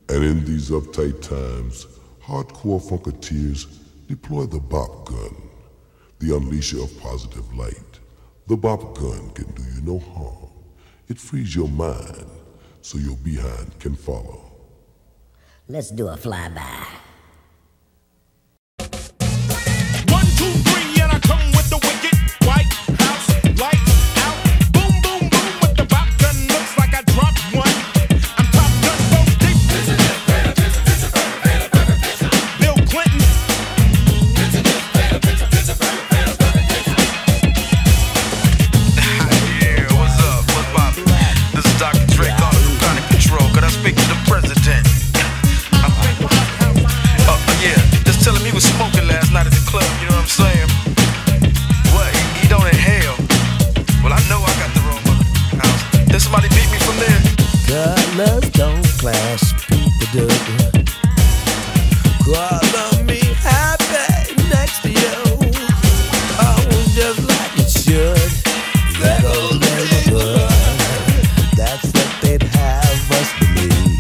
And in these uptight times, hardcore funketeers deploy the bop gun, the unleasher of positive light. The bop gun can do you no harm. It frees your mind so your behind can follow. Let's do a flyby. 1, 2, 3, and I come with the wicked White House lights out. Boom, boom, boom with the bop gun. Looks like I dropped one. I'm top gun, both deep. Bill Clinton. Yeah, what's up? What's poppin'? This is Dr. Dre calling from Kind of Control. Could I speak to the president? Yeah, just tell him he was smoking last night at the club, you know what I'm saying? What, he don't inhale? Well, I know I got the wrong house. Did somebody beat me from there? Colors don't clash, people do. Color me happy next to you. Oh, just like it should. That old neighborhood. That's what they'd have us believe.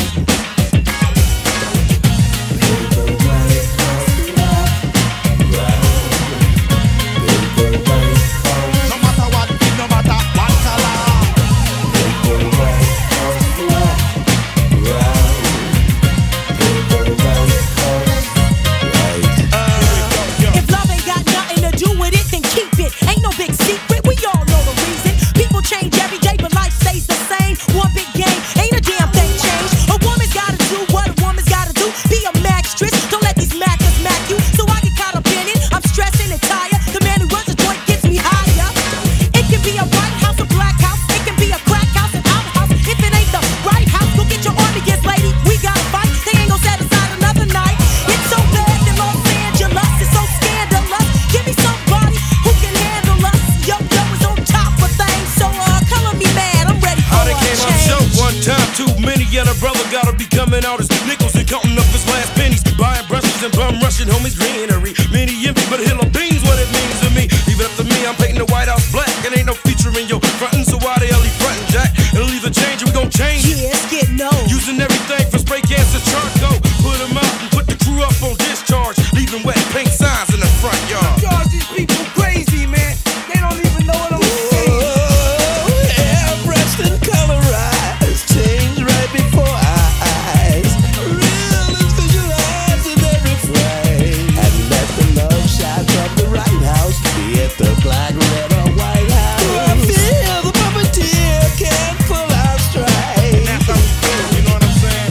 Homies greenery, many envy, but a hill of beans, what it means to me. Leave it up to me, I'm painting the White House black, and ain't no feature in your frontin', so why the hell he frontin', Jack? It'll either change or we gon' change it. Yeah, it's getting old. Using everything from spray cans to charcoal. Put them out and put the crew up on discharge, leaving wet paint signs in the front yard. Charge these people crazy, man. They don't even know what I'm saying. Airbrushed and colorized, change right before our eyes. Real is visualized in every frame. And let the love shine from the right house, be it the black, red, or white house. I feel the puppeteer can't pull out straight. That's how we do it, you know what I'm saying?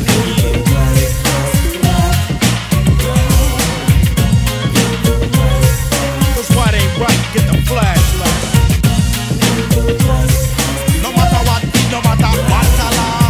That's why they ain't right, get the flashlight. No matter what, no matter what color.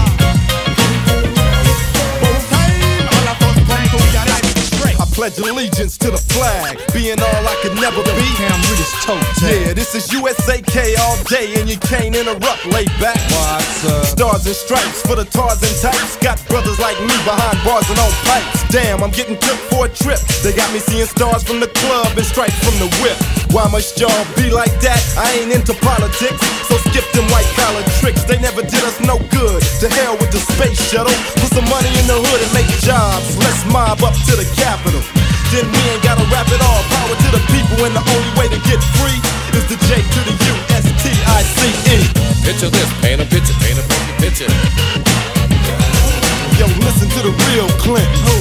Both time, all of us come together straight. I pledge allegiance to the flag, being all I could never be. Yeah, this is USAK all day, and you can't interrupt. Lay back. Stars and stripes for the tars and types. Got brothers like me behind bars and on pipes. Damn, I'm getting took for a trip. They got me seeing stars from the club and stripes from the whip. Why must y'all be like that? I ain't into politics, so skip them white collar tricks. They never did us no good. To hell with the space shuttle. Put some money in the hood and make jobs. Let's mob up to the Capitol. Then we ain't gotta rap it all. Power to the people, and the only way to get free is the J to the U-S-T-I-C-E. Picture this, paint a picture, paint a picture. Yo, listen to the real Clinton.